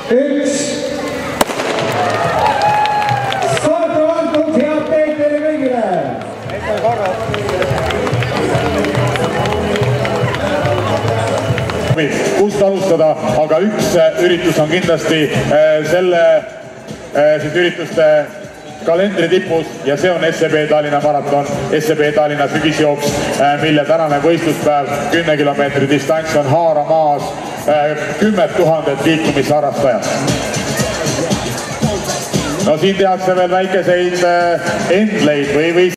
1. Start on antud, head teed teile kõigile! Kust alustada, aga üks üritus on kindlasti selle ürituste kalendri tipus ja see on SEB Tallinna maraton, SEB Tallinna sügisjooks, mille tänane võistluspäev 10 kilomeetri distants on haaramaas 10 000 liikumisharrastajat. No siin tehakse veel väikeseid endleid või